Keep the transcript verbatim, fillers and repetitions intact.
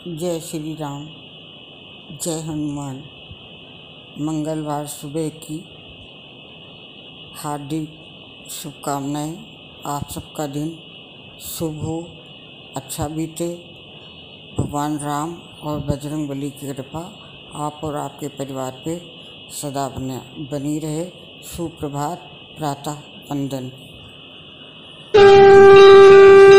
जय श्री राम, जय हनुमान। मंगलवार सुबह की हार्दिक शुभकामनाएं। आप सबका दिन शुभ हो, अच्छा बीते। भगवान राम और बजरंग बली की कृपा आप और आपके परिवार पे सदा बने बनी रहे। सुप्रभात, प्रातः वंदन।